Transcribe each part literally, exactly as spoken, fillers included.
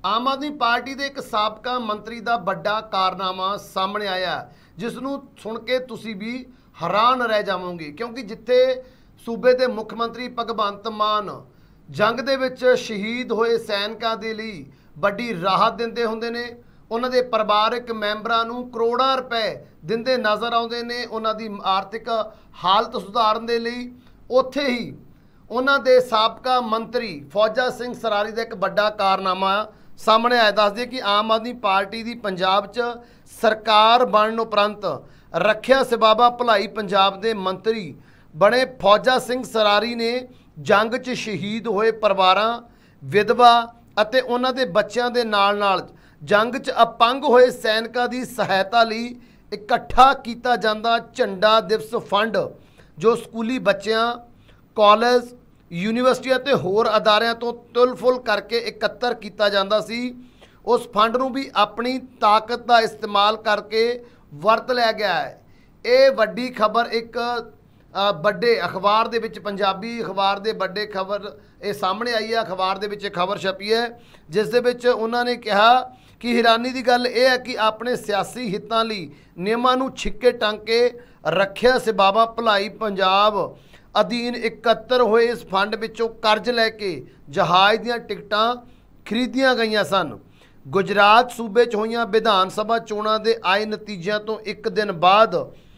आम आदमी पार्टी के एक साबका मंत्री का बड़ा कारनामा सामने आया जिसनों सुन के तुसी भी हैरान रह जावोगे, क्योंकि जिथे सूबे के मुख्यमंत्री भगवंत मान जंग दे विच शहीद होए सैनिकों के लिए बड़ी राहत देंदे हुंदे ने, उन्हां दे परिवारक मैंबरां नूं करोड़ां रुपए दिंदे नज़र आउंदे ने उन्हां दी आर्थिक हालत सुधारन दे लई। उत्थे ही उन्हां दे साबका मंत्री फौजा सिंह सरारी का एक बड़ा कारनामा सामने आया। दस दिए कि आम आदमी पार्टी की पंजाब च सरकार बनने उपरंत रखिया सेवावां भलाई पंजाब के मंत्री बने फौजा सिंह सरारी ने जंग च शहीद होए परिवारां, विधवा अते उन्हां दे बच्चों के नाल नाल जंग च अपंग होए सैनिकों की सहायता लई इकट्ठा किया जांदा झंडा दिवस फंड जो स्कूली बच्चों, कॉलेज, यूनीवर्सिटी ते होर अदारियां तो तुल फुल करके इकत्तर किया जाता सी, उस फंड नूं भी अपनी ताकत का इस्तेमाल करके वरत लिया गया है। ये वड्डी खबर एक बड़े अखबार दे विच पंजाबी अखबार दे बड़े खबर ये सामने आई है। अखबार दे विच खबर छपी है जिस दे विच उन्होंने कहा कि हैरानी की गल यह है कि अपने सियासी हितों लई नियमां नूं छिक्के टांके रखिया सेवावां भलाई पंजाब अधीन इकहत्तर होए इस फंड विचों कर्ज लैके जहाज़ दीयां टिकटां खरीदियां गईयां सन। गुजरात सूबे च होईयां विधान सभा चोणां दे आए नतीजिਆਂ तो एक दिन बाद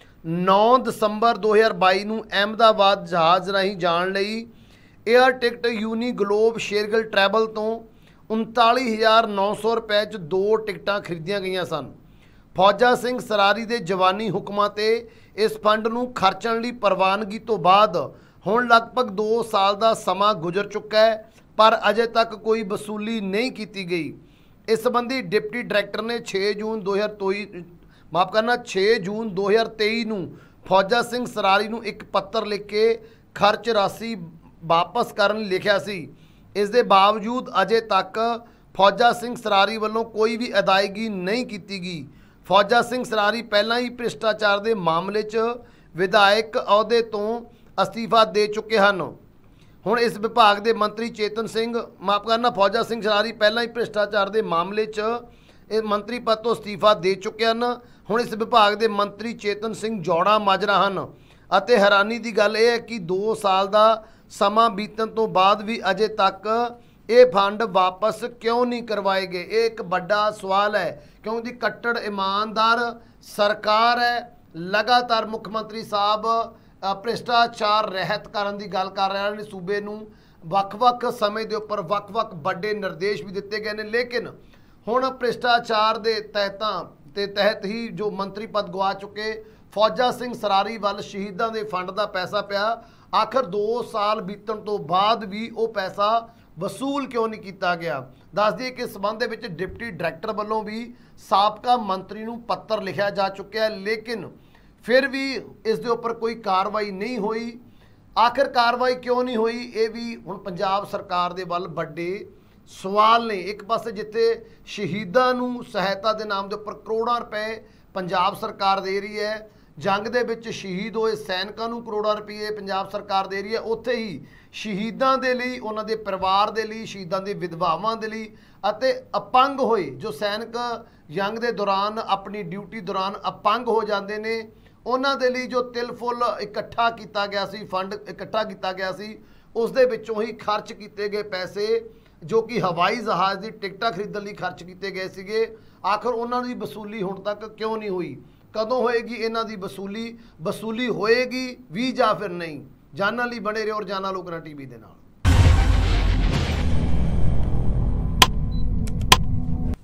नौ दसंबर दो हज़ार बाई नूं अहमदाबाद जहाज़ राहीं जाण लई air ticket uni globe Shergill travel तो उनताली हज़ार नौ सौ रुपए च दो टिकटां खरीदियां गईयां सन। फौजा सिंह सरारी दे जवानी हुक्मां ते इस फंड नूं खर्चण लई प्रवानगी तो बाद हुण लगभग दो साल का समा गुजर चुका है, पर अजे तक कोई वसूली नहीं की गई। इस संबंधी डिप्टी डायरैक्टर ने छे जून दो हज़ार तोई माफ करना छे जून दो हज़ार तेई नूं फौजा सिंह सरारी नूं एक पत्र लिख के खर्च राशि वापस करन लिखिया सी। इस दे बावजूद अजे तक फौजा सिंह सरारी वालों कोई भी अदायगी नहीं की गई। फौजा सिंह सरारी पहला ही भ्रिष्टाचार के मामले च विधायक अहुदे तो अस्तीफा दे चुके हैं। हुण इस विभाग के मंत्री चेतन सिंह माफ करना फौजा सिंह सरारी पहला ही भ्रिष्टाचार के मामले च इस मंत्री पद तो अस्तीफा दे चुके हैं। हुण इस विभाग के मंत्री चेतन सिंह जौड़ा माजरा हैं अते हैरानी की गल यह है कि दो साल का समा बीतन तो बाद भी अजे तक ये फंड वापस क्यों नहीं करवाए गए। ये एक बड़ा सवाल है क्योंकि कट्टर ईमानदार सरकार है। लगातार मुख्यमंत्री साहब भ्रिष्टाचार रहत करन दी गल कर रहे हैं। सूबे नूं वख-वख समय के उपर वख-वख बड़े निर्देश भी दिते गए हैं, लेकिन हुण भ्रिष्टाचार के तहतां ते तहत ही जो मंत्री पद गवा चुके फौजा सिंह सरारी वाल शहीदों के फंड का पैसा पिया। आखिर दो साल बीतण तो बाद भी वो पैसा वसूल क्यों नहीं किया गया। दस दिए कि इस संबंध में डिप्टी डायरैक्टर वालों भी साबका मंत्री नूं पत्र लिखा जा चुका है, लेकिन फिर भी इस दे उपर कोई कार्रवाई नहीं हुई। आखिर कार्रवाई क्यों नहीं हुई, ये भी हुण पंजाब सरकार दे वल बड़े सवाल ने। एक पासे जिथे शहीदों नूं सहायता के नाम के उपर करोड़ों रुपए पंजाब सरकार दे रही है, जंग दे विच शहीद होए सैनिकों नूं करोड़ों रुपये पंजाब सरकार दे रही है, उत्थे ही शहीदों के लिए उन्हां दे परिवार के लिए शहीदों के विधवावां के लिए अते अपंग होए जो सैनिक जंग के दौरान अपनी ड्यूटी दौरान अपंग हो जाते हैं उन्हां दे लिए जो तिल फुल इकट्ठा किया गया सी, फंड इकट्ठा किया गया सी, उस दे विचों ही खर्च किए गए पैसे जो कि हवाई जहाज़ की टिकटां खरीदण लई खर्च किए गए सीगे। आखिर उन्हां दी वसूली हुण तक क्यों नहीं हुई, कदों होएगी इन्हां दी वसूली, वसूली होएगी भी जां फिर नहीं। जानने लई बने रहो और जाना लोकना टीवी दे नाल।